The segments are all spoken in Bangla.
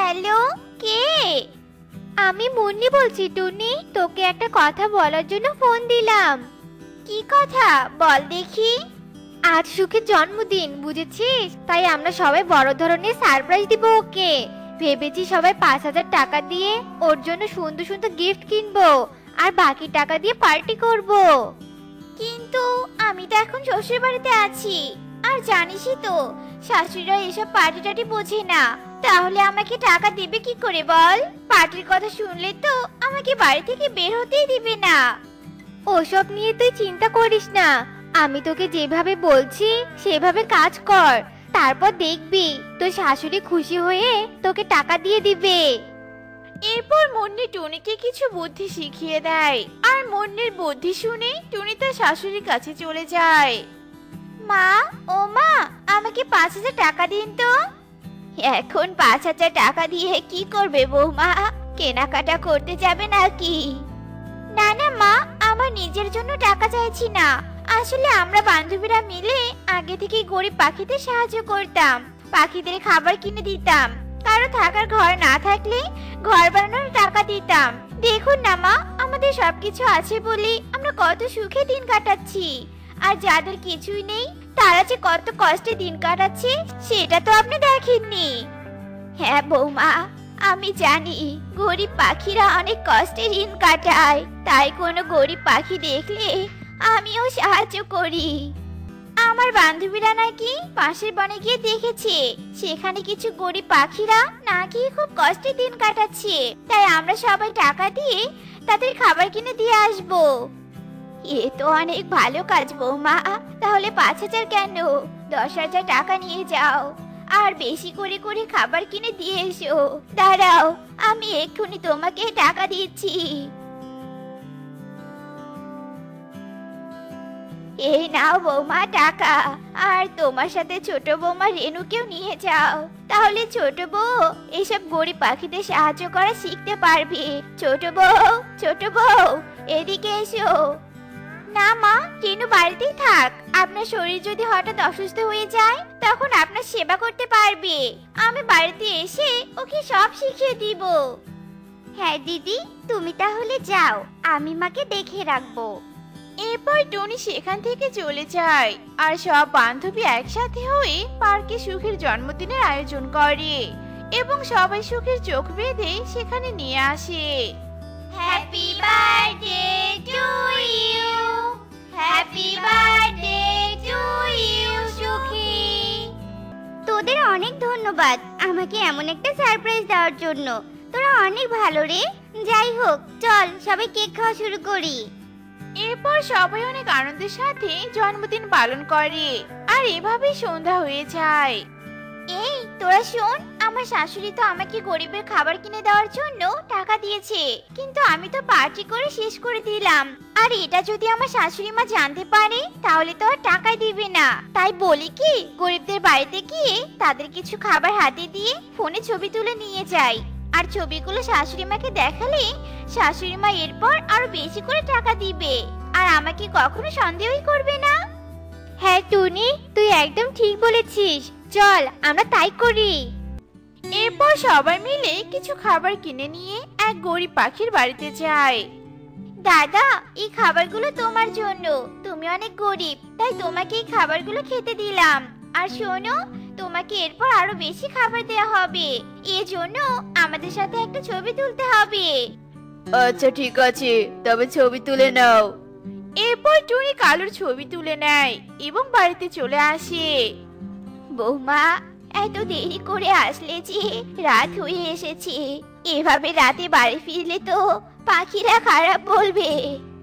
হ্যালো, কে? আমি মুন্নি বলছি টুনি, তোকে একটা কথা বলার জন্য ফোন দিলাম। কি কথা বল দেখি। আজ সুখের জন্মদিন, বুঝেছিস? তাই আমরা সবাই বড় ধরনের সারপ্রাইজ দিব ওকে। ভেবেছি সবাই 5,000 টাকা দিয়ে ওর জন্য সুন্দর সুন্দর গিফট কিনবো, আর বাকি টাকা দিয়ে পার্টি করব। কিন্তু আমি তো এখন শ্বশুর বাড়িতে আছি, আর জানিসই তো শাশুড়িরা এসব পার্টি টাটি বোঝে না। তাহলে আমাকে টাকা দিবে কি করে বল? পার্টির কথা শুনলে তো আমাকে বাড়ি থেকে বের হতেই দিবে না। ওসব নিয়ে তুই চিন্তা করিস না, আমি তোকে যেভাবে বলছি সেভাবে কাজ কর, তারপর দেখবি তোর শাশুড়ি খুশি হয়ে তোকে টাকা দিয়ে দিবে। এরপর মুন্নি টুনিকে কিছু বুদ্ধি শিখিয়ে দেয়, আর মুন্নির বুদ্ধি শুনে টুনি তার শাশুড়ির কাছে চলে যায়। মা, ও মা, আমাকে 5,000 টাকা দিন তো। এখন 5,000 টাকা দিয়ে কি করবে বৌমা? কেনাকাটা করতে যাবে নাকি? না না মা, আমার নিজের জন্য টাকা চাইছি না। আসলে আমরা বান্ধবীরা মিলে আগে থেকে গরিব পাখিদের সাহায্য করতাম, পাখিদের খাবার কিনে দিতাম, কারো থাকার ঘর না থাকলে ঘর বানানোর টাকা দিতাম। দেখুন না মা, আমাদের সবকিছু আছে বলে আমরা কত সুখে দিন কাটাচ্ছি, আর যাদের কিছুই নেই তারা যে কত কষ্টে দিন কাটাচ্ছে সেটা তো আপনি দেখেননি। হ্যাঁ বৌমা, আমি জানি গরিব পাখিরা অনেক কষ্টে দিন কাটায়, তাই কোনো গরিব পাখি দেখলে আমিও সাহায্য করি। আমার বান্ধবীরা নাকি পাশের বনে গিয়ে দেখেছে সেখানে কিছু গরিব পাখিরা নাকি খুব কষ্টে দিন কাটাচ্ছে, তাই আমরা সবাই টাকা দিয়ে তাদের খাবার কিনে দিয়ে আসবো। এ তো অনেক ভালো কাজ বৌমা। তাহলে 5,000 কেন, 10,000 টাকা নিয়ে যাও, আর বেশি করে করে খাবার কিনে দিয়ে এসো। দাঁড়াও, আমি এক্ষুনি তোমাকে টাকা দিচ্ছি। এই নাও বৌমা টাকা, আর তোমার সাথে ছোট বৌমা রেনুকেও নিয়ে যাও, তাহলে ছোট বউ এসব গরিব পাখিদের সাহায্য করা শিখতে পারবে। ছোট বউ এদিকে এসো। না মা, রেনু বাড়িতেই থাক, আপনার শরীর যদি হঠাৎ অসুস্থ হয়ে যায় তখন আপনার সেবা করতে পারবে। আমি বাড়িতে এসে ওকে সব শিখিয়ে দিব। হ্যাঁ দিদি, তুমি তাহলে যাও, আমি মাকে দেখে রাখবো। এরপর টুনি সেখান থেকে চলে যায়, আর সব বান্ধবী একসাথে হয়ে পার্কে সুখের জন্মদিনের আয়োজন করে এবং সবাই সুখের চোখ বেঁধে সেখানে নিয়ে আসে। Happy birthday to you, happy birthday to you সুখী। তোদের অনেক ধন্যবাদ আমাকে এমন একটা সারপ্রাইজ দেওয়ার জন্য, তোরা অনেক ভালো রে। যাই হোক, চল সবাই কেক খাওয়া শুরু করি। এরপর সবাই অনেক আনন্দের সাথে জন্মদিন পালন করে, আর এভাবেই সন্ধ্যা হয়ে যায়। এই তোরা শোন, আমার শাশুড়ি তো আমাকে গরিবের খাবার কিনে দেওয়ার জন্য টাকা দিয়েছে, কিন্তু আমি তো পার্টি করে শেষ করে দিলাম, আর এটা যদি আমার শাশুড়ি মা জানতে পারে তাহলে তো আর টাকাই দিবে না। তাই বলি কি, গরিবদের বাড়িতে গিয়ে তাদের কিছু খাবার হাতে দিয়ে ফোনে ছবি তুলে নিয়ে যাই, আর ছবিগুলো শাশুড়ি মাকে দেখালে শাশুড়ি মা এরপর আরো বেশি করে টাকা দিবে, আর আমাকে কখনো সন্দেহই করবে না। হ্যাঁ টুনি, তুই একদম ঠিক বলেছিস, চল আমরা তাই করি। এরপর সবাই মিলে কিছু খাবার কিনে নিয়ে এক গরিব পাখির বাড়িতে যায়। দাদা, এই খাবারগুলো তোমার জন্য, তুমি অনেক গরিব তাই তোমাকে এই খাবারগুলো খেতে দিলাম। আর শোনো, তোমাকে এরপর আরো বেশি খাবার দেওয়া হবে, এজন্য আমাদের সাথে একটা ছবি তুলতে হবে। আচ্ছা ঠিক আছে, তবে ছবি তুলে নাও। এরপর টুনি কালুর ছবি তুলে নেয় এবং বাড়িতে চলে আসে। বৌমা, এত দেরি করে আসলে যে রাত হয়ে এসেছে, এভাবে রাতে বাড়ি ফিরলে তো পাখিরা খারাপ বলবে।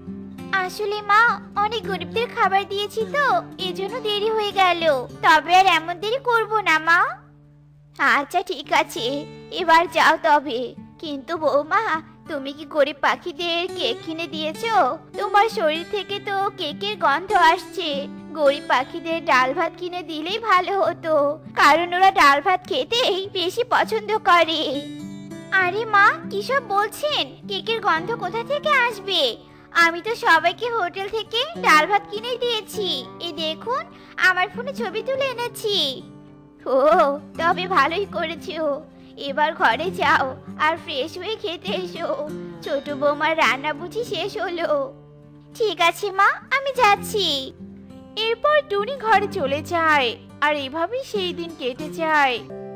আসলে মা, অনেক গরিবদের খাবার দিয়েছি তো এজন্য দেরি হয়ে গেল, তবে আর এমন দেরি করব না মা। আচ্ছা ঠিক আছে, এবার যাও তবে। কিন্তু বৌমা, তুমি কি গরিব পাখিদের কেক কিনে দিয়েছো? তোমার শরীর থেকে তো কেকের গন্ধ আসছে। গরিব পাখিদের ডাল ভাত কিনে দিলেই ভালো হতো, কারণ ওরা ডাল ভাত খেতেই বেশি পছন্দ করে। আরে মা, কিসব বলছেন? কেকের গন্ধ কোথা থেকে আসবে? আমি তো সবাইকে হোটেল থেকে ডাল ভাত কিনে দিয়েছি, এই দেখুন আমার ফোনে ছবি তুলে এনেছি। ও, তবে ভালোই করেছো। এবার ঘরে যাও আর ফ্রেশ হয়ে খেতে এসো। ছোট বৌমার রান্না বুঝি শেষ হলো? ঠিক আছে মা, আমি যাচ্ছি। এরপর টুনি ঘরে চলে যায় আর এভাবেই সেই দিন কেটে যায়।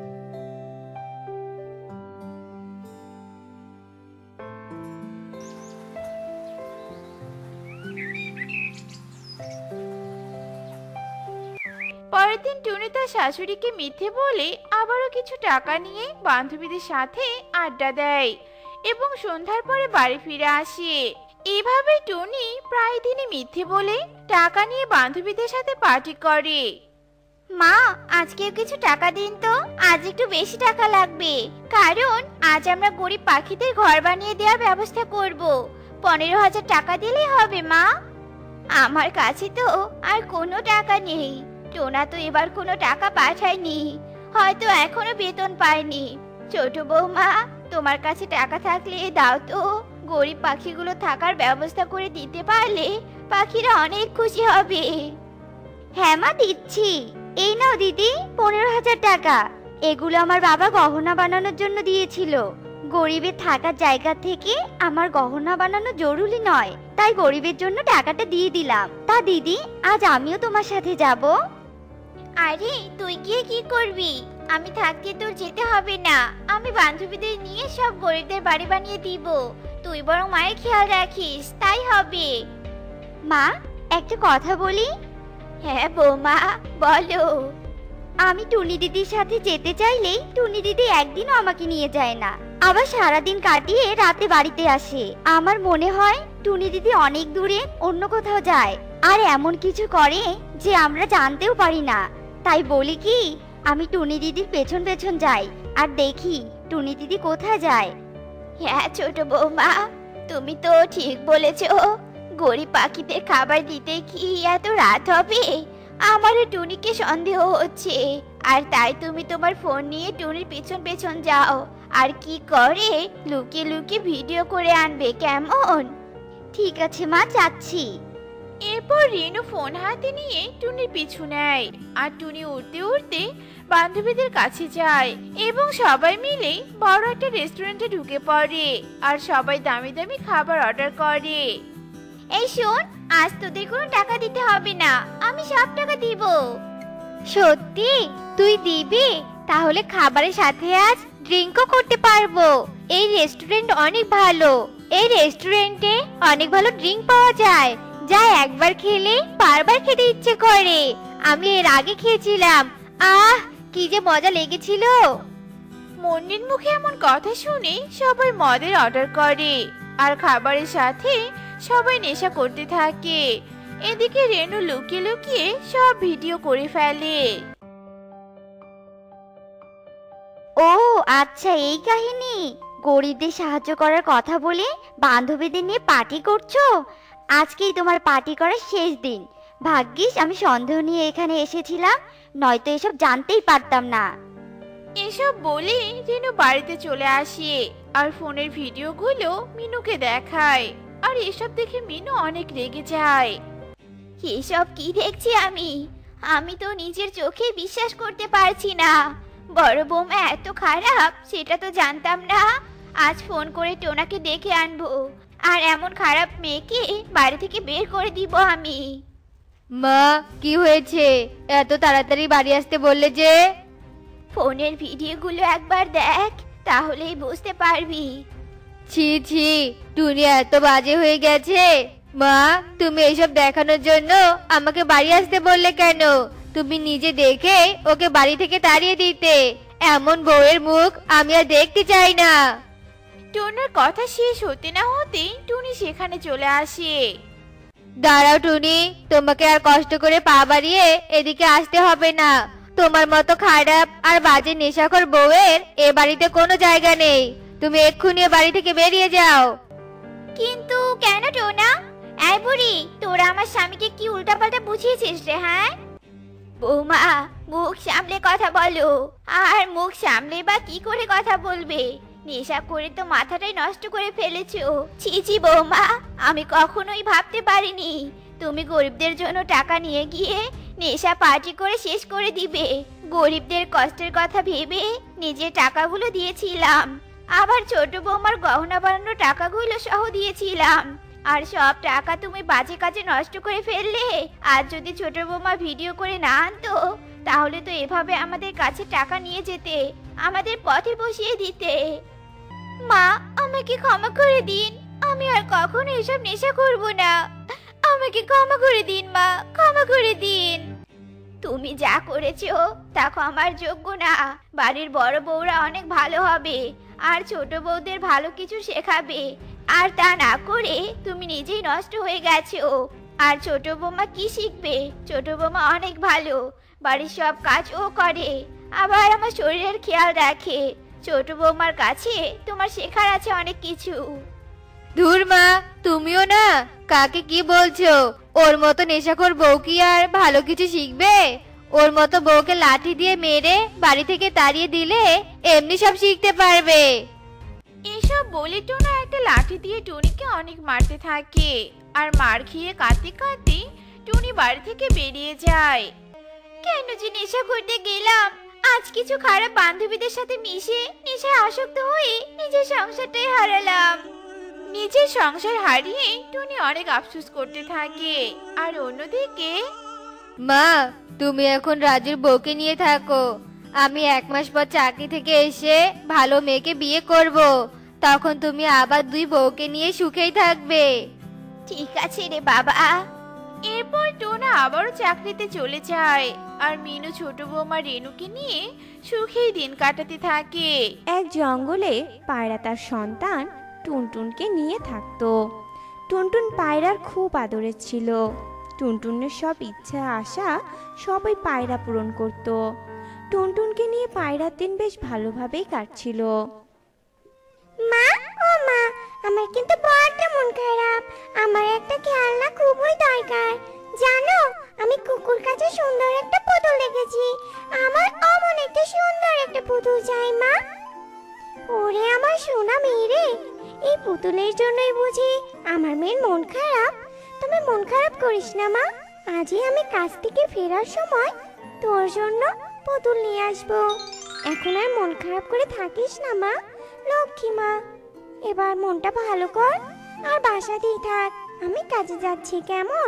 পরের দিন টুনি তার শাশুড়িকে মিথ্যে বলে আবারও কিছু টাকা নিয়ে বান্ধবীদের সাথে আড্ডা দেয় এবং সন্ধ্যার পরে বাড়ি ফিরে আসে। এভাবে টুনি প্রায় দিনই মিথ্যে বলে টাকা নিয়ে বান্ধবীদের সাথে পার্টি করে। মা, আজকেও কিছু টাকা দিন তো, আজ একটু বেশি টাকা লাগবে। কারণ আজ আমরা গরিব পাখিদের ঘর বানিয়ে দেওয়ার ব্যবস্থা করব। 15,000 টাকা দিলেই হবে মা। আমার কাছে তো আর কোনো টাকা নেই। টোনা তো এবার কোনো টাকা পাঠায়নি, হয়তো এখনো বেতন পায়নি। ছোট বৌমা, তোমার কাছে টাকা থাকলে দাও তো। গরিব পাখিগুলো থাকার ব্যবস্থা করে দিতে পারলে পাখিরা অনেক খুশি হবে। হ্যাঁ মা, দিচ্ছি। এই নাও দিদি, 15,000 টাকা। এগুলো আমার বাবা গহনা বানানোর জন্য দিয়েছিল। গরিবের থাকার জায়গা থেকে আমার গহনা বানানো জরুরি নয়, তাই গরিবের জন্য টাকাটা দিয়ে দিলাম। তা দিদি, আজ আমিও তোমার সাথে যাব। আরে তুই গিয়ে কি করবি? আমি থাকতে তোর যেতে হবে না। আমি বান্ধবীদের নিয়ে সব গরিবদের বাড়ি বানিয়ে দিব। তুই বরং মায়ের খেয়াল রাখিস, তাই হবে। মা, একটা কথা বলি। হ্যাঁ বৌমা, বলো। আমি টুনি দিদির সাথে যেতে চাইলেই টুনি দিদি একদিনও আমাকে নিয়ে যায় না, আবার সারাদিন কাটিয়ে রাতে বাড়িতে আসে। আমার মনে হয় টুনি দিদি অনেক দূরে অন্য কোথাও যায়, আর এমন কিছু করে যে আমরা জানতেও পারি না। তাই বলি কি, আমি টুনি দিদির পেছন পেছন যাই আর দেখি টুনি দিদি কোথায় যায়। হ্যাঁ ছোট বৌমা, তুমি তো ঠিক বলেছো। গরিব পাখিদের খাবার দিতে কি এত রাত হবে? আমারও টুনিকে সন্দেহ হচ্ছে, আর তাই তুমি তোমার ফোন নিয়ে টুনির পেছন পেছন যাও, আর কি করে লুকিয়ে লুকিয়ে ভিডিও করে আনবে, কেমন? ঠিক আছে মা, যাচ্ছি। এরপর রেনু ফোন হাতে নিয়ে টুনির পিছু নেয়, আর টুনি উড়তে উড়তে বান্ধবীদের কাছে যায় এবং সবাই মিলে বড় একটা রেস্টুরেন্টে ঢুকে পড়ে আর সবাই দামি দামি খাবার অর্ডার করে। এই শোন, আজ তোদের কোনো টাকা দিতে হবে না, আমি সব টাকা দিব। সত্যি? তুই দিবি? তাহলে খাবারের সাথে আজ ড্রিঙ্কও করতে পারবো। এই রেস্টুরেন্ট অনেক ভালো। এই রেস্টুরেন্টে অনেক ভালো ড্রিঙ্ক পাওয়া যায়, যা একবার খেলে বারবার খেতে ইচ্ছে করে। আমি এর আগে খেয়েছিলাম, আহ কি যে মজা লেগেছিল। মুন্নির মুখে এমন কথা শুনে সবাই মদের অর্ডার করে আর খাবারের সাথে সবাই নেশা করতে থাকে। এদিকে রেনু লুকিয়ে লুকিয়ে সব ভিডিও করে ফেলে। ও আচ্ছা, এই কাহিনী। গরিবদের সাহায্য করার কথা বলে বান্ধবীদের নিয়ে পার্টি করছো। আজকেই তোমার পার্টি করার শেষ দিন। ভাগ্যিস আমি সন্দেহ নিয়ে এখানে এসেছিলাম, নয়তো এসব জানতেই পারতাম না। এসব বলে রেনু বাড়িতে চলে আসে আর ফোনের ভিডিওগুলো মিনুকে দেখায়, আর এসব দেখে মিনু অনেক রেগে যায়। এসব কি দেখছি আমি? আমি তো নিজের চোখে বিশ্বাস করতে পারছি না। বড় বৌমা এত খারাপ সেটা তো জানতাম না। আজ ফোন করে টোনাকে ডেকে আনবো, আর এমন খারাপ মেয়েকে বাড়ি থেকে বের করে দিব আমি। মা, কি হয়েছে? এত তাড়াতাড়ি বাড়ি আসতে বললে যে? ফোনের ভিডিওগুলো একবার দেখ, তাহলেই বুঝতে পারবি। ছি ছি, টুনি এত বাজে হয়ে গেছে। মা, তুমি এসব দেখানোর জন্য আমাকে বাড়ি আসতে বললে কেন? তুমি নিজে দেখে ওকে বাড়ি থেকে তাড়িয়ে দিতে। এমন বউয়ের মুখ আমি আর দেখতে চাই না। টুনার কথা শেষ হতে না হতে টুনি সেখানে চলে আসে। দাঁড়াও টুনি, তোমাকে আর কষ্ট করে পা বাড়িয়ে এদিকে আসতে হবে না। তোমার মতো খারাপ আর বাজে নেশাখোর বউয়ের এ বাড়িতে কোনো জায়গা নেই। তুমি এক্ষুনি এ বাড়ি থেকে বেরিয়ে যাও। কিন্তু কেন টোনা? এই বুড়ি, তোরা আমার স্বামীকে কি উল্টাপাল্টা বুঝিয়েছিস রে? হ্যাঁ বৌমা, মুখ সামলে কথা বলো। আর মুখ সামলে বা কি করে কথা বলবে? নেশা করে তো মাথাটাই নষ্ট করে ফেলেছো। ছি ছি বৌমা, আমি কখনোই ভাবতে পারিনি তুমি গরিবদের জন্য টাকা নিয়ে গিয়ে নেশা পার্টি করে শেষ করে দিবে। গরিবদের কষ্টের কথা ভেবে নিজের টাকাগুলো দিয়েছিলাম, আবার ছোট বৌমার গহনা বানানোর টাকাগুলো সহ দিয়েছিলাম। আর সব টাকা তুমি বাজে কাজে নষ্ট করে ফেললে। আর যদি ছোট বৌমা ভিডিও করে না আনতো, তাহলে তো এভাবে আমাদের কাছে টাকা নিয়ে যেতে, আমাদের পথে বসিয়ে দিতে। মা, আমাকে ক্ষমা করে দিন, আমি আর কখনো এসব নেশা করব না। আমাকে ক্ষমা করে দিন মা, ক্ষমা করে দিন। তুমি যা করেছো তা ক্ষমার যোগ্য না। বাড়ির বড় বউরা অনেক ভালো হবে আর ছোট বউদের ভালো কিছু শেখাবে, আর তা না করে তুমি নিজেই নষ্ট হয়ে গেছো। আর ছোট বৌমা কি শিখবে? ছোট বৌমা অনেক ভালো, বাড়ির সব কাজ ও করে, আবার আমার শরীরের খেয়াল রাখে। ছোট বৌমার কাছে তোমার শেখার আছে অনেক কিছু। ধুর মা, তুমিও না, কাকে কি বলছো? ওর মতো নেশাখোর বউ কি আর ভালো কিছু শিখবে? ওর মতো বউকে লাঠি দিয়ে মেরে বাড়ি থেকে তাড়িয়ে দিলে এমনি সব শিখতে পারবে। এসব বলে টোনা একটা লাঠি দিয়ে টুনিকে অনেক মারতে থাকে। আর মার খেয়ে কাঁদতে কাঁদতে টুনি বাড়ি থেকে বেরিয়ে যায়। কেন যে নেশা করতে গেলাম? আজ কিছু খারাপ বান্ধবীদের সাথে মিশে নেশায় আসক্ত হয়ে নিজের সংসারটাই হারালাম। নিজের সংসার হারিয়ে টুনি অনেক আফসোস করতে থাকে। আর অন্যদিকে মা, তুমি এখন রাজুর বউকে নিয়ে থাকো। আমি 1 মাস পর চাকরি থেকে এসে ভালো মেয়েকে বিয়ে করব। তখন তুমি আবার 2 বউকে নিয়ে সুখেই থাকবে। ঠিক আছে রে বাবা। এরপর টোনা আবারও চাকরিতে চলে যায়। আর মিনু ছোট বৌমা রেনুকে নিয়ে সুখেই দিন কাটাতে থাকে। এক জঙ্গলে পায়রা তার সন্তান টুনটুনকে নিয়ে থাকতো। টুনটুন পায়রার খুব আদরের ছিল। টুনটুনের সব ইচ্ছা আশা সবই পায়রা পূরণ করত। টুনটুনকে নিয়ে পায়রার দিন বেশ ভালোভাবেই কাটছিল। মা, ও মা, আমার কিন্তু বড্ড মন খারাপ। আমার একটা খেলনা খুবই দরকার। জানো, আমি কুকুর কাছে সুন্দর একটা পুতুল দেখেছি। আমার অমন একটা সুন্দর একটা পুতুল চাই মা। ওরে আমার সোনা মেয়ে রে, এই পুতুলের জন্যই বুঝি আমার মেয়ের মন খারাপ। তুমি মন খারাপ করিস না মা, আজই আমি কাজ থেকে ফেরার সময় তোর জন্য পুতুল নিয়ে আসবো। এখন আর মন খারাপ করে থাকিস না মা, লক্ষ্মী মা। এবার মনটা ভালো কর আর বাসাতেই থাক, আমি কাজে যাচ্ছি, কেমন?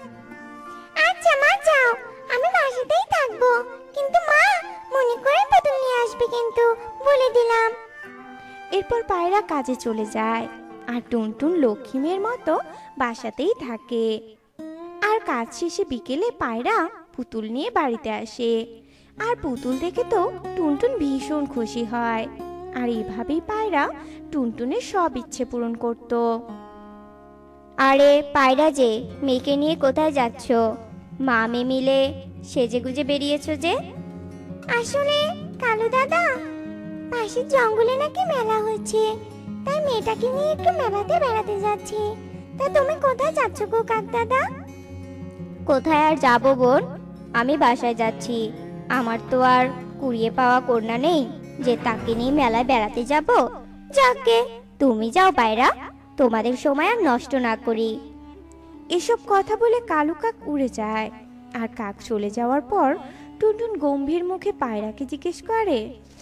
আচ্ছা মা, যাও, আমি বাসাতেই থাকবো। কিন্তু মা, মনে করে পুতুল নিয়ে আসবে কিন্তু, বলে দিলাম। এরপর পায়রা কাজে চলে যায় আর টুনটুন লক্ষ্মী মেয়ের মতো বাসাতেই থাকে। আর কাজ শেষে বিকেলে পায়রা পুতুল নিয়ে বাড়িতে আসে। আর পুতুল দেখে তো টুনটুন ভীষণ খুশি হয়। আর এইভাবেই পায়রা টুনটুনের সব ইচ্ছে পূরণ করত। আরে পায়রা যে, মেয়েকে নিয়ে কোথায় যাচ্ছ? মা মেয়ে মিলে সেজেগুজে বেরিয়েছো যে? আসলে কালু দাদা, পাশের জঙ্গলে নাকি মেলা হচ্ছে, তাই মেয়েটাকে নিয়ে একটু মেলাতে বেড়াতে যাচ্ছি। তা তুমি কোথায় যাচ্ছ গো কাক দাদা? কোথায় আর যাবো বোন, আমি বাসায় যাচ্ছি। আমার তো আর কুড়িয়ে পাওয়া কন্যা নেই যে তাকে নিয়ে মেলায় বেড়াতে যাব। যাকে তুমি যাও পায়রা, তোমাদের সময় আর নষ্ট না করি। এসব কথা বলে কালু কাক উড়ে যায়। আর কাক চলে যাওয়ার পর টুনটুন গম্ভীর মুখে পায়রাকে জিজ্ঞেস করে,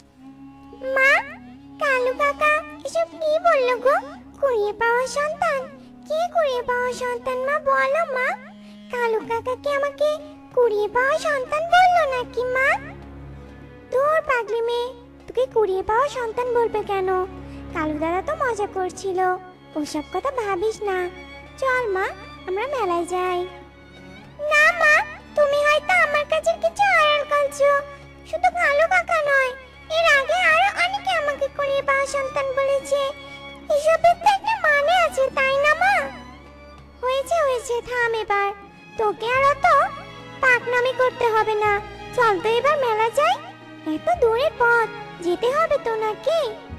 মা, কালু কাকা এসব কি বললো গো? কুড়িয়ে পাওয়া সন্তান? কে কুড়িয়ে পাওয়া সন্তান মা, বলো মা। কালু কাকা কি আমাকে কুড়িয়ে পাওয়া সন্তান বললো নাকি মা? তোর পাগলি মেয়ে, তোকে কুড়িয়ে পাওয়া সন্তান বলবে কেন? কালু দাদা তো মজা করছিল, ওসব কথা ভাবিস না। চল মা, আমরা মেলায় যাই। না মা, তুমি হয়তো আমার কাছে কিছু আড়াল করছো। শুধু কালু কাকা নয়, এর আগে আরো অনেকে আমাকে কুড়িয়ে পাওয়া সন্তান বলেছে। এসবের তো একটা মানে আছে, তাই না মা? হয়েছে হয়েছে, থাম এবার। তোকে আর অত পাকনামি করতে হবে না। চল তো এবার মেলা যাই, এত দূরের পথ যেতে হবে তো নাকি?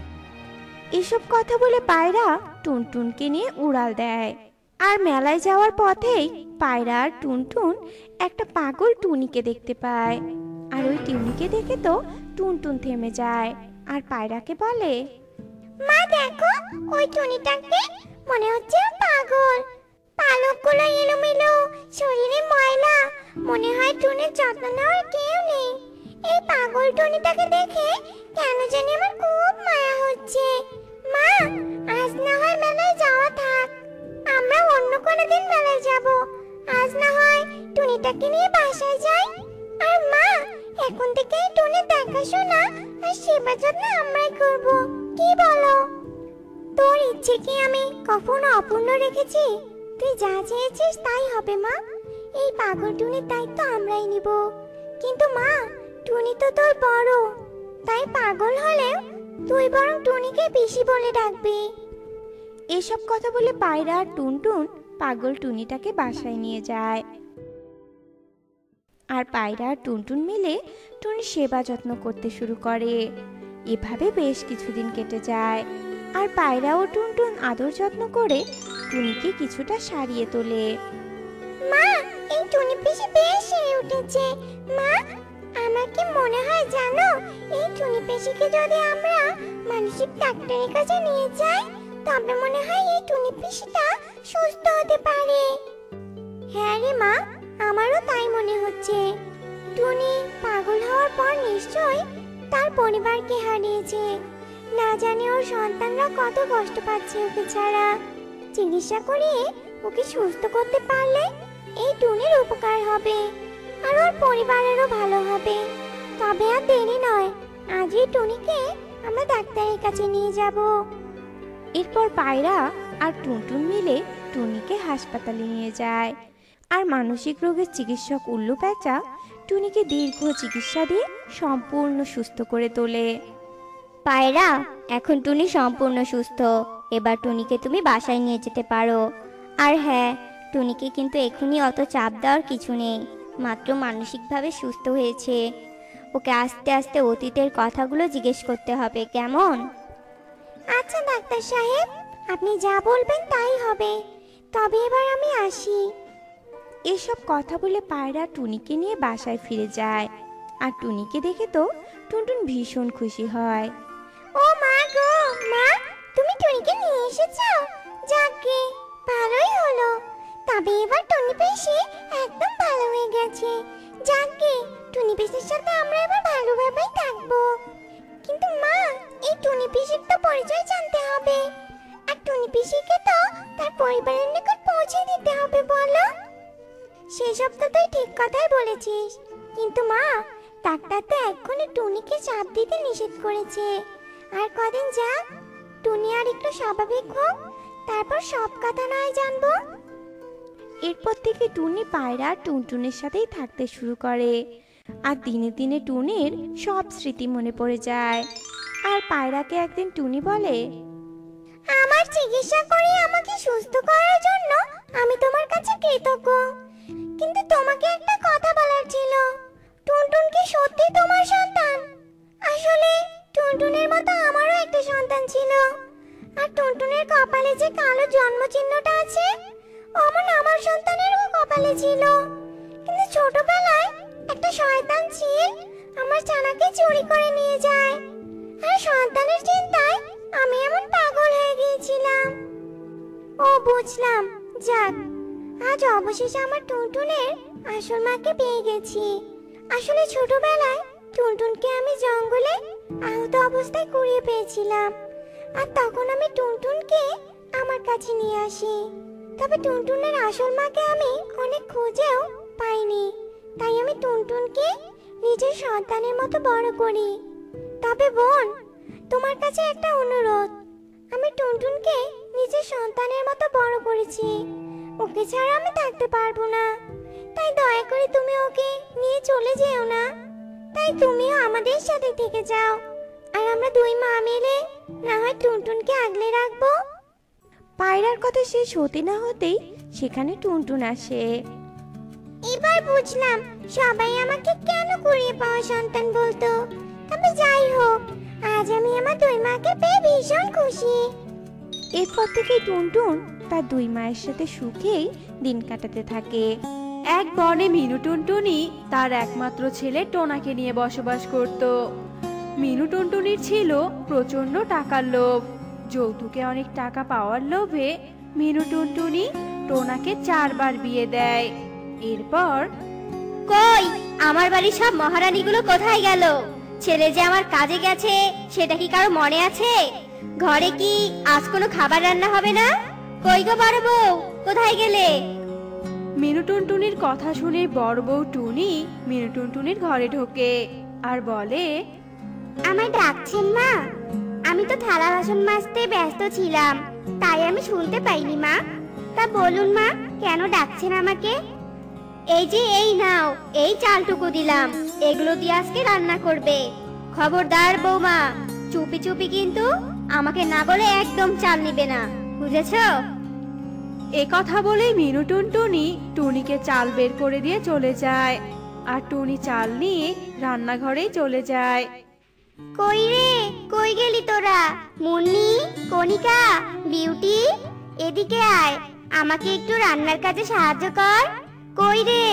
এসব কথা বলে পায়রা টুনটুনকে নিয়ে উড়াল দেয়। আর মেলায় যাওয়ার পথেই পায়রা আর টুনটুন একটা পাগল টুনিকে দেখতে পায়। আর ওই টুনিকে দেখে তো টুনটুন থেমে যায় আর পায়রাকে বলে, মা দেখো, ওই টুনিটাকে মনে হচ্ছে পাগল। পালকগুলো এলোমেলো, শরীরে ময়লা, মনে হয় টুনির যত্ন নেওয়ার কেউ নেই। এই পাগল টুনিটাকে দেখে কেন জানি আমার খুব মায়া হচ্ছে। মা, আজ না হয় মেলায় যাওয়া থাক, আমরা অন্য কোনো দিন মেলায় যাব। আজ না হয় টুনিটাকে নিয়ে বাসায় যাই। আর মা, এখন থেকে টুনির দেখাশোনা আর সেবা যত্ন আমরাই করব, কি বলো? তোর ইচ্ছে কি আমি কখনো অপূর্ণ রেখেছি? তুই যা চেয়েছিস তাই হবে মা। এই পাগল টুনির দায়িত্ব আমরাই নিব। কিন্তু মা, টুনি তো তোর বড়, তাই পাগল হলেও তুই বরং টুনিকে পিসি বলে ডাকবি। এসব কথা বলে পায়রা আর টুনটুন পাগল টুনিটাকে বাসায় নিয়ে যায়। আর পায়রা আর টুনটুন মিলে টুনির সেবা যত্ন করতে শুরু করে। এভাবে বেশ কিছুদিন কেটে যায়। আর পায়রা ও টুনটুন আদর যত্ন করে টুনিকে কিছুটা সারিয়ে তোলে। মা, এই টুনি পিসি বেশ সেরে উঠেছে। মা, আমার কি মনে হয় জানো, এই টুনি পিসিকে যদি আমরা মানসিক ডাক্তারের কাছে নিয়ে যাই, তবে মনে হয় এই টুনি পিসিটা সুস্থ হতে পারে। হ্যাঁ রে মা, আমারও তাই মনে হচ্ছে। টুনি পাগল হওয়ার পর নিশ্চয়ই তার পরিবারকে হারিয়েছে। না জানি ওর সন্তানরা কত কষ্ট পাচ্ছে ওকে ছাড়া। চিকিৎসা করিয়ে ওকে সুস্থ করতে পারলে এই টুনির উপকার হবে, আর ওর পরিবারেরও ভালো হবে। তবে আর দেরি নয়, আজই টুনিকে আমরা ডাক্তারের কাছে নিয়ে যাব। এরপর পায়রা আর টুনটুন মিলে টুনিকে হাসপাতালে নিয়ে যায়। আর মানসিক রোগের চিকিৎসক উল্লু প্যাঁচা টুনিকে দীর্ঘ চিকিৎসা দিয়ে সম্পূর্ণ সুস্থ করে তোলে। পায়রা, এখন টুনি সম্পূর্ণ সুস্থ। এবার টুনিকে তুমি বাসায় নিয়ে যেতে পারো। আর হ্যাঁ, টুনিকে কিন্তু এখনই অত চাপ দেওয়ার কিছু নেই, মাত্র মানসিকভাবে সুস্থ হয়েছে। ওকে আস্তে আস্তে অতীতের কথাগুলো জিজ্ঞেস করতে হবে, কেমন? আচ্ছা ডাক্তার সাহেব, আপনি যা বলবেন তাই হবে। তবে এবার আমি আসি। এসব কথা বলে পায়রা টুনিকে নিয়ে বাসায় ফিরে যায়। আর টুনিকে দেখে তো টুনটুন ভীষণ খুশি হয়। ও মা গো, মা, তুমি টুনিকে নিয়ে এসেছো? যাকে, ভালোই হলো। তবে এবার টুনি পিসি একদম ভালো হয়ে গেছে। যাকে, টুনি পিসির সাথে আমরা এবার ভালোভাবেই থাকবো। কিন্তু মা, এই টুনি পিসির তো পরিচয় জানতে হবে। আর টুনি পিসিকে তো তার পরিবারের নিকট পৌঁছে দিতে হবে, বলো? সেসব তো তুই ঠিক কথাই বলেছিস। কিন্তু মা, ডাক্তার তো এক্ষুনি টুনিকে চাপ দিতে নিষেধ করেছে। আর কদিন যাক, টুনি আর একটু স্বাভাবিক হোক, তারপর সব কথা নয় জানবো। এরপর থেকে টুনি পায়রা আর টুনটুনের সাথেই থাকতে শুরু করে। আর দিনে দিনে টুনির সব স্মৃতি মনে পড়ে যায়। আর পায়রাকে একদিন টুনি বলে, আমার চিকিৎসা করে আমাকে সুস্থ করার জন্য আমি তোমার কাছে কৃতজ্ঞ। কিন্তু তোমাকে একটা কথা বলার ছিল। টুনটুন কি সত্যি তোমার সন্তান? আসলে টুনটুনের মতো আমারও একটা সন্তান ছিল। আর টুনটুনের কপালে যে কালো জন্মচিহ্নটা আছে, অমন আমার সন্তানেরও কপালে ছিল। কিন্তু ছোটবেলায় একটা শয়তান চিল আমার ছানাকে চুরি করে নিয়ে যায়। আর সন্তানের চিন্তায় আমি এমন পাগল হয়ে গিয়েছিলাম। ও বুঝলাম, যাক, আজ অবশেষে আমার টুনটুনের আসল মাকে পেয়ে গেছি। আসলে ছোটবেলায় টুনটুনকে আমি জঙ্গলে আহত অবস্থায় কুড়িয়ে পেয়েছিলাম। আর তখন আমি টুনটুনকে আমার কাছে নিয়ে আসি। তবে টুনটুনের আসল মাকে আমি অনেক খুঁজেও পাইনি। তাই আমি টুনটুনকে নিজের সন্তানের মতো বড় করি। তবে বোন, তোমার কাছে একটা অনুরোধ। আমি টুনটুনকে নিজের সন্তানের মতো বড় করেছি। ওকে ছাড়া আমি থাকতে পারবো না। তাই দয়া করে তুমি ওকে নিয়ে চলে যেও না। তাই তুমিও আমাদের সাথে থেকে যাও। আর আমরা দুই মা মিলে না হয় টুনটুনকে আগলে রাখবো। পায়রার কথা শেষ হতে না হতেই সেখানে টুনটুন আসে। এবার বুঝলাম সবাই আমাকে কেন কুড়িয়ে পাওয়া সন্তান বলতো। তবে যাই হোক, আজ আমি আমার দুই মাকে পেয়ে ভীষণ খুশি। এরপর থেকে টুনটুন তার দুই মায়ের সাথে সুখেই দিন কাটাতে থাকে। এক বনে মিনু টুনটুনি তার একমাত্র ছেলে টোনাকে নিয়ে বসবাস করত। মিনু টুনটুনির ছিল প্রচন্ড টাকার লোভ। যৌতুকে অনেক টাকা পাওয়ার লোভে মিনু টুনটুনি টোনাকে 4 বার বিয়ে দেয়। এরপর কই আমার বাড়ির সব মহারানীগুলো কোথায় গেল? ছেলে যে আমার কাজে গেছে সেটা কি কারো মনে আছে? ঘরে কি আজ কোনো খাবার রান্না হবে না? কই গো বড় বউ, কোথায় গেলে? মিনু টুনটুনির কথা শুনে বড় বউ টুনি মিনু টুনটুনির ঘরে ঢোকে আর বলে, আমায় ডাকছেন মা? আমি তো থালা বাসন মাজতে ব্যস্ত ছিলাম, তাই আমি শুনতে পাইনি মা। তা বলুন মা, কেন ডাকছেন আমাকে? এই যে এই নাও, এই চালটুকু দিলাম, এগুলো দিয়ে আজকে রান্না করবে। খবরদার বৌমা, চুপি চুপি কিন্তু আমাকে না বলে একদম চাল নিবে না, বুঝেছো? এ কথা বলে মিনু টুনটুনি টুনিকে চাল বের করে দিয়ে চলে যায় আর টুনি চাল নিয়ে রান্নাঘরেই চলে যায়। কই রে, কই গেলি তোরা? মুন্নি, কণিকা, বিউটি, এদিকে আয়, আমাকে একটু রান্নার কাজে সাহায্য কর। কই রে?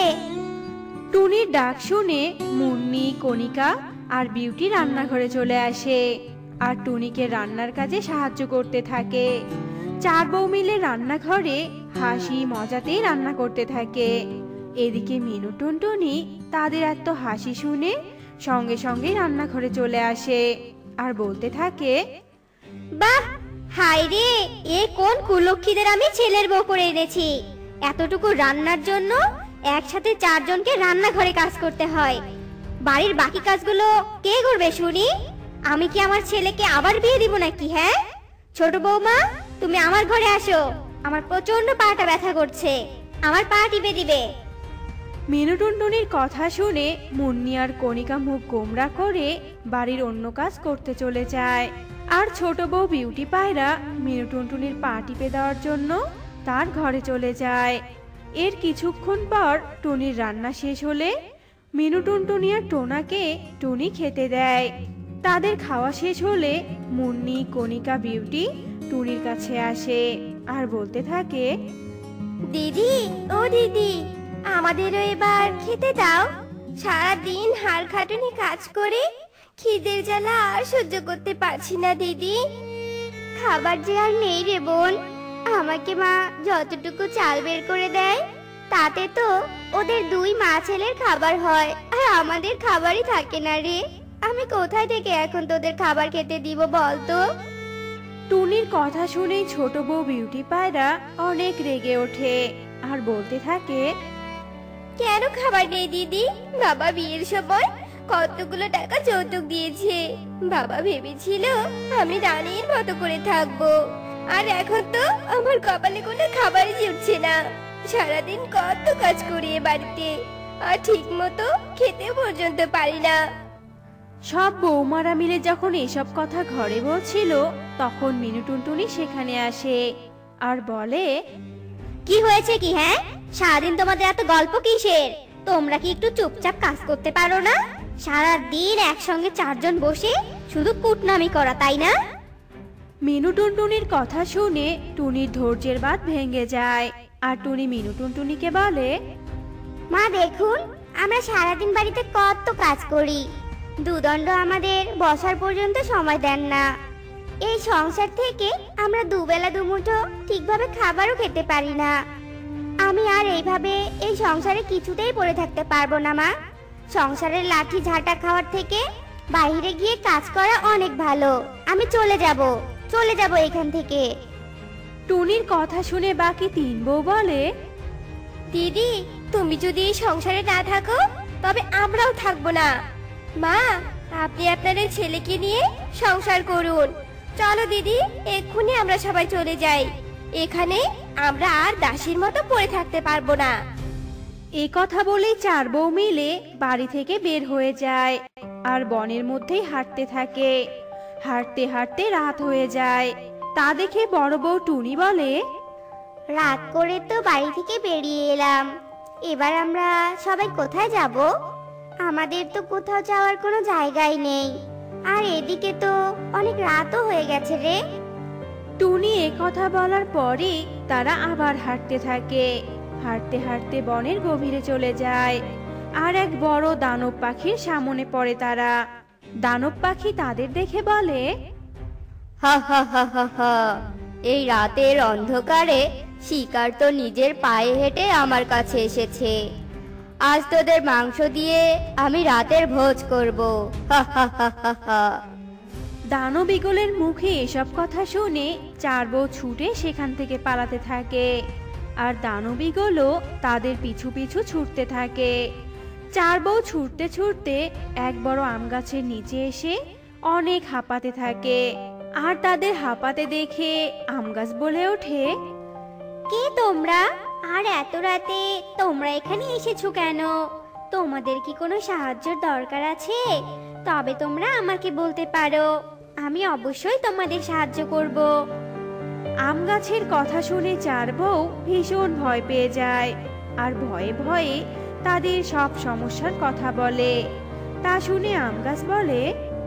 টুনির ডাক শুনে মুন্নি, কণিকা আর বিউটি রান্নাঘরে চলে আসে আর টুনিকে রান্নার কাজে সাহায্য করতে থাকে। চার বউ মিলে রান্নাঘরে হাসি মজাতেই রান্না করতে থাকে। এদিকে মিনু টুনটুনি তাদের এত হাসি শুনে সঙ্গে সঙ্গে রান্নাঘরে চলে আসে আর বলতে থাকে, বাহ, হাই রে, এ কোন কুলক্ষীদের আমি ছেলের বউ করে এনেছি। এতটুকু রান্নার জন্য একসাথে চারজনকে রান্নাঘরে কাজ করতে হয়। বাড়ির বাকি কাজগুলো কে করবে শুনি? আমি কি আমার ছেলেকে আবার বিয়ে দিব নাকি? হ্যাঁ, ছোট বৌমা, তুমি আমার ঘরে আসো, আমার প্রচন্ড পাটা ব্যথা করছে, আমার পা টিপে দিবে। মিনু টুনটুনির কথা শুনে মুন্নি আর কণিকা মুখ গোমরা করে বাড়ির অন্য কাজ করতে চলে যায় আর ছোট বউ বিউটি পায়রা মিনু টুনটুনির পা টিপে দেওয়ার জন্য তার ঘরে চলে যায়। এর কিছুক্ষণ পর টুনির রান্না শেষ হলে মিনু টুনটুনি আর টোনাকে টুনি খেতে দেয়। তাদের খাওয়া শেষ হলে মুন্নি, কণিকা, বিউটি টুনির কাছে আসে আর বলতে থাকে, দিদি, ও দিদি, আমাদেরও এবার খেতে দাও। সারা দিন হাড় খাটুনি কাজ করে খিদের জ্বালা আর সহ্য করতে পারছি না দিদি। খাবার যে আর নেই রে বোন। আমাকে মা যতটুকু চাল বের করে দেয় তাতে তো ওদের দুই মা ছেলের খাবার হয়, আর আমাদের খাবারই থাকে না রে। আমি কোথায় থেকে এখন তোদের খাবার খেতে দিব বলতো? টুনির কথা শুনে ছোট বউ বিউটি পায়রা অনেক রেগে ওঠে আর বলতে থাকে, কেন খাবার নেই দিদি? বাবা বিয়ের সময় কতগুলো টাকা যৌতুক দিয়েছে। বাবা ভেবেছিল আমি রানীর মতো করে থাকবো, আর এখন তো আমার কপালে কোনো খাবারই জুটছে না। সারাদিন কত কাজ করি এ বাড়িতে, আর ঠিক মতো খেতে পর্যন্ত পারি না। সব বৌমারা মিলে যখন এসব কথা ঘরে বলছিল তখন মিনু টুনটুনি সেখানে আসে আর বলে, কি হয়েছে কি? হ্যাঁ, সারাদিন তোমাদের এত গল্প কিসের? তোমরা কি একটু চুপচাপ কাজ করতে পারো না? সারা দিন একসঙ্গে চারজন বসে শুধু কুটনামি করা, তাই না? মিনু টুনটুনির কথা শুনে টুনির ধৈর্যের বাঁধ ভেঙে যায় আর টুনি মিনু টুনটুনিকে বলে, মা দেখুন, আমরা সারাদিন বাড়িতে কত কাজ করি, দুদণ্ড আমাদের বসার পর্যন্ত সময় দেন না। এই সংসার থেকে আমরা দুবেলা দুমুঠো ঠিকভাবে খাবারও খেতে পারি না। আমি আর এইভাবে এই সংসারে কিছুতেই পড়ে থাকতে পারবো না মা। সংসারের লাঠি ঝাঁটা খাওয়ার থেকে বাইরে গিয়ে কাজ করা অনেক ভালো। আমি চলে যাব এখান থেকে। টুনির কথা শুনে বাকি তিন বউ বলে, দিদি, তুমি যদি এই সংসারে না থাকো তবে আমরাও থাকবো না। মা, আপনি আপনাদের ছেলেকে নিয়ে সংসার করুন। চলো দিদি, এক্ষুনি আমরা সবাই চলে যাই। এখানে আমরা আর দাসীর মতো পড়ে থাকতে পারবো না। এই কথা বলেই চার বউ মিলে বাড়ি থেকে বের হয়ে যায় আর বনের মধ্যেই হাঁটতে থাকে। হাঁটতে হাঁটতে রাত হয়ে যায়। তা দেখে বড় বউ টুনি বলে, রাত করে তো বাড়ি থেকে বেরিয়ে এলাম, এবার আমরা সবাই কোথায় যাব? আমাদের তো কোথাও যাওয়ার কোনো জায়গাই নেই, আর এদিকে তো অনেক রাতও হয়ে গেছে রে। টুনি কথা বলার পরে তারা আবার হাঁটতে থাকে। হাঁটতে হাঁটতে বনের গভীরে চলে যায় আর এক বড় দানব পাখির সামনে পড়ে তারা। দানব পাখি তাদের দেখে বলে, হা হা হা হা হা, এই রাতের অন্ধকারে শিকার তো নিজের পায়ে হেঁটে আমার কাছে এসেছে। আজ তোদের মাংস দিয়ে আমি রাতের ভোজ করব। হা হা হা হা হা। দানব ঈগলের মুখে এসব কথা শুনে চার বউ ছুটে সেখান থেকে পালাতে থাকে, আর দানব ঈগলও তাদের পিছু পিছু ছুটতে থাকে। চার বউ ছুটতে ছুটতে এক বড় আম গাছের নিচে এসে অনেক হাঁপাতে থাকে, আর তাদের হাঁপাতে দেখে আম গাছ বলে ওঠে, কে তোমরা? আর এত রাতে তোমরা এখানে এসেছো কেন? তোমাদের কি কোনো সাহায্যের দরকার আছে? তবে তোমরা আমাকে বলতে পারো, আমি অবশ্যই তোমাদের সাহায্য করব। আম গাছের কথা শুনে চার বউ ভীষণ ভয় পেয়ে যায়, আর ভয়ে ভয়ে তাদের সব সমস্যার কথা বলে। তা শুনে আম গাছ বলে,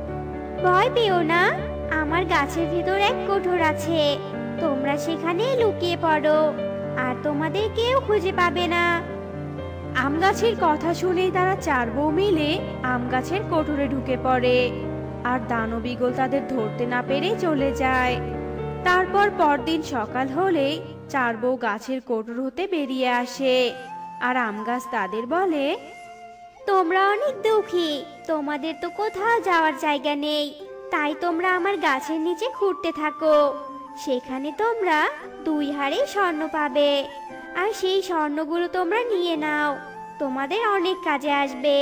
ভয় পেও না, আমার গাছের ভিতর এক কোঠর আছে, তোমরা সেখানে লুকিয়ে পড়ো, আর তোমাদের কেউ খুঁজে পাবে না। আম গাছের কথা শুনেই তারা চার বউ মিলে আম গাছের কোঠরে ঢুকে পড়ে, আর দানব ঈগল তাদের ধরতে না পেরে চলে যায়। তারপর পরদিন সকাল হলে চার বউ গাছের কোঠর হতে বেরিয়ে আসে, আর আম গাছ তাদের বলে, তোমরা অনেক দুঃখী, তোমাদের তো কোথাও যাওয়ার জায়গা নেই, তাই তোমরা আমার গাছের নিচে খুঁড়তে থাকো। সেখানে তোমরা 2 হাড়ি স্বর্ণ পাবে, আর সেই স্বর্ণগুলো তোমরা নিয়ে নাও, তোমাদের অনেক কাজে আসবে।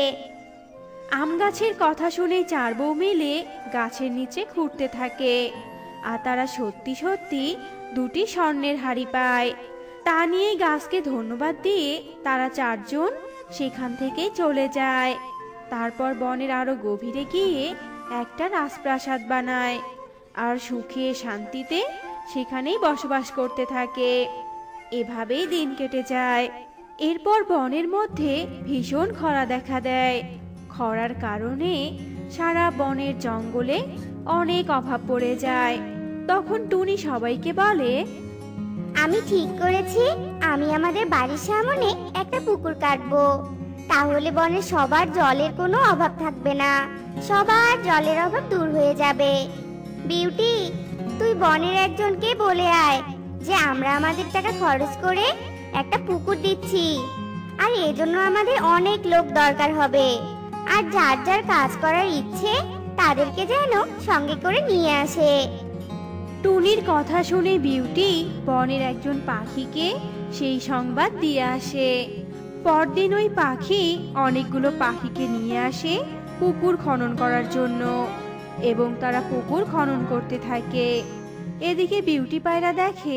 আম গাছের কথা শুনে চার বউ মিলে গাছের নিচে খুঁড়তে থাকে, আর তারা সত্যি সত্যি 2টি স্বর্ণের হাড়ি পায়। তা নিয়ে গাছকে ধন্যবাদ দিয়ে তারা চারজন সেখান থেকে চলে যায়। তারপর বনের আরো গভীরে গিয়ে একটা রাজপ্রাসাদ বানায়, আর সুখে শান্তিতে সেখানেই বসবাস করতে থাকে। এভাবেই দিন কেটে যায়। এরপর বনের মধ্যে ভীষণ খরা দেখা দেয়। খরার কারণে সারা বনের জঙ্গলে অনেক অভাব পড়ে যায়। তখন টুনি সবাইকে বলে, আমি ঠিক করেছি, আমি আমাদের বাড়ির সামনে একটা পুকুর কাটবো, তাহলে বনে সবার জলের কোনো অভাব থাকবে না, সবার জলের অভাব দূর হয়ে যাবে। বিউটি, তুই বনের একজনকে বলে আয় যে আমরা আমাদের টাকা খরচ করে একটা পুকুর দিচ্ছি, আর এজন্য আমাদের অনেক লোক দরকার হবে, আর যার যার কাজ করার ইচ্ছে তাদেরকে যেন সঙ্গে করে নিয়ে আসে। টুনির কথা শুনে বিউটি বনের একজন পাখিকে সেই সংবাদ দিয়ে আসে। পরদিন ওই পাখি অনেকগুলো পাখিকে নিয়ে আসে পুকুর খনন করার জন্য, এবং তারা পুকুর খনন করতে থাকে। এদিকে বিউটি পায়রা দেখে,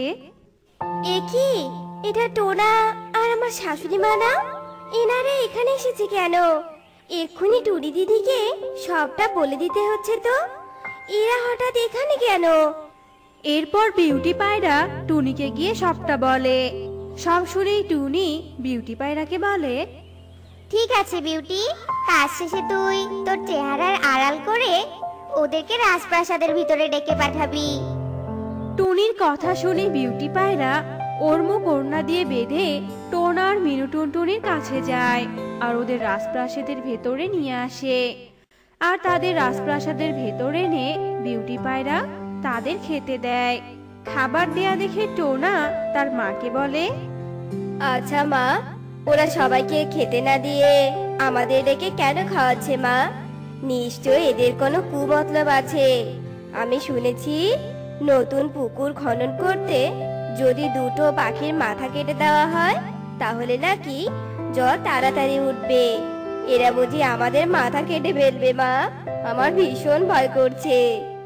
এ কি, এটা টোনা আর আমার শাশুড়ি মা না? এনারা এখানে এসেছে কেন? এক্ষুনি টুনি দিদিকে সবটা বলে দিতে হচ্ছে তো, এরা হঠাৎ এখানে কেন? এরপর বিউটি পায়রা টুনিকে গিয়ে সবটা বলে। সব শুনেই টুনি বিউটি পায়রাকে বলে, ঠিক আছে বিউটি, কাজ শেষে তুই তোর চেহারার আড়াল করে ওদেরকে রাজপ্রাসাদের ভিতরে ডেকে পাঠাবি। টুনির কথা শুনে বিউটি পায়রা ওর মুখ ওড়না দিয়ে বেঁধে টোনা আর মিনু টুনটুনির কাছে যায়, আর ওদের রাজপ্রাসাদের ভেতরে নিয়ে আসে। আর তাদের রাজপ্রাসাদের ভেতরে এনে বিউটি পায়রা তাদের খেতে দেয়। খাবার দেয়া দেখে টোনা তার মাকে বলে, আচ্ছা মা, ওরা সবাইকে খেতে না দিয়ে আমাদের ডেকে কেন খাওয়াচ্ছে মা? নিশ্চয় এদের কোনো কুমতলব আছে। আমি শুনেছি নতুন পুকুর খনন করতে যদি 2টো পাখির মাথা কেটে দেওয়া হয় তাহলে নাকি জল তাড়াতাড়ি উঠবে। এরা বুঝি আমাদের মাথা কেটে ফেলবে মা, আমার ভীষণ ভয় করছে।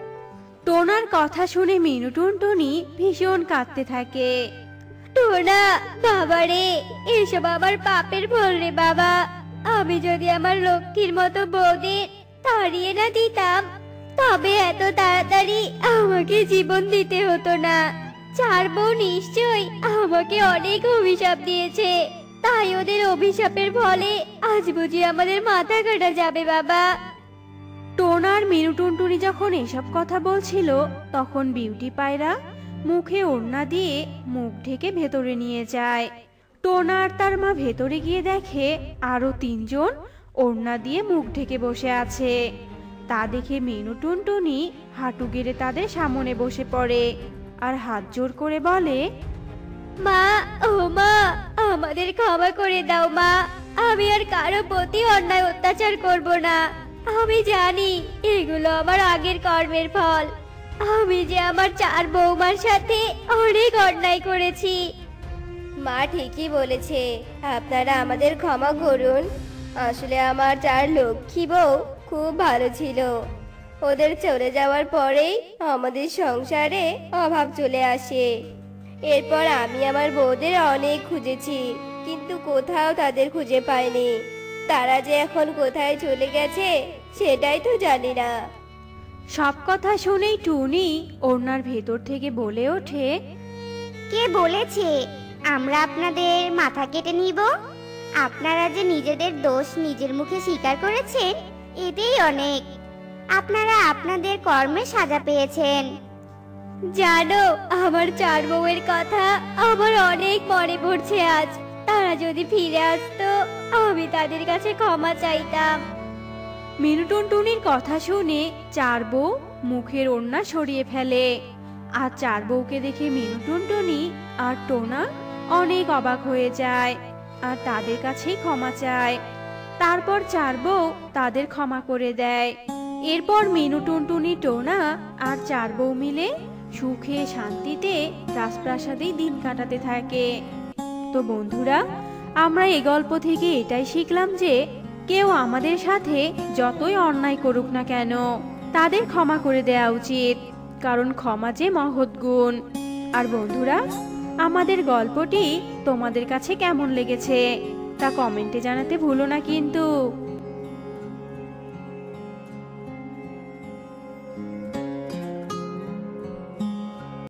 টোনার কথা শুনে মিনু টুনটুনি ভীষণ কাঁদতে থাকে। টোনা, বাবা রে, এসব আবার পাপের ফল রে বাবা। আমি যদি আমার লক্ষ্মীর মতো বৌদির তাড়িয়ে না দিতাম তবে এত তাড়াতাড়ি আমাকে জীবন দিতে হতো না। 4 বউ নিশ্চয়ই আমাকে অনেক অভিশাপ দিয়েছে, তাই ওদের অভিশাপের ফলে আজ বুঝি আমাদের মাথা কাটা যাবে বাবা। টোনার মিনু টুনটুনি যখন এসব কথা বলছিল তখন বিউটি পায়রা মুখে ওড়না দিয়ে মুখ ঢেকে ভেতরে নিয়ে যায়। টোনা আর তার মা ভেতরে গিয়ে দেখে আরো 3 জন ওড়না দিয়ে মুখ ঢেকে বসে আছে। তা দেখে মিনু টুনটুনি হাঁটু গেড়ে তাদের সামনে বসে পড়ে আর হাত জোর করে বলে, মা, ও মা, আমাদের ক্ষমা করে দাও মা, আমি আর কারো প্রতি অন্যায় অত্যাচার করব না। আমি জানি এগুলো আমার আগের কর্মের ফল। আমি যে আমার 4 বৌমার সাথে অনেক অন্যায় করেছি। মা ঠিকই বলেছে, আপনারা আমাদের ক্ষমা করুন। আসলে আমার 4 লক্ষ্মী বউ খুব ভালো ছিল। ওদের চলে যাওয়ার পরেই আমাদের সংসারে অভাব চলে আসে। এরপর আমি আমার বউদের অনেক খুঁজেছি, কিন্তু কোথাও তাদের খুঁজে পাইনি। তারা যে এখন কোথায় চলে গেছে সেটাই তো জানি না। সব কথা শুনেই টুনি ওড়নার ভেতর থেকে বলে ওঠে, কে বলেছে আমরা আপনাদের মাথা কেটে নিব? আপনারা যে নিজেদের দোষ নিজের মুখে স্বীকার করেছেন, এতেই অনেক। আপনারা আপনাদের কর্মে সাজা পেয়েছেন। জানো, আমার 4 বউয়ের কথা আমার অনেক মনে পড়ছে আজ। তারা যদি ফিরে আসতো আমি তাদের কাছে ক্ষমা চাইতাম। মিনু টুনটুনির কথা শুনে 4 বউ মুখের ওড়না সরিয়ে ফেলে। আর 4 বউকে দেখে মিনু টুনটুনি আর টোনা অনেক অবাক হয়ে যায় আর তাদের কাছেই ক্ষমা চায়। তারপর 4 বউ তাদের ক্ষমা করে দেয়। এরপর মিনু টুনটুনি, টোনা আর 4 বউ মিলে সুখে শান্তিতে রাজপ্রাসাদেই দিন কাটাতে থাকে। তো বন্ধুরা, আমরা এই গল্প থেকে এটাই শিখলাম যে কেউ আমাদের সাথে যতই অন্যায় করুক না কেন তাদের ক্ষমা করে দেওয়া উচিত, কারণ ক্ষমা যে মহৎ গুণ। আর বন্ধুরা, আমাদের গল্পটি তোমাদের কাছে কেমন লেগেছে তা কমেন্টে জানাতে ভুলো না কিন্তু।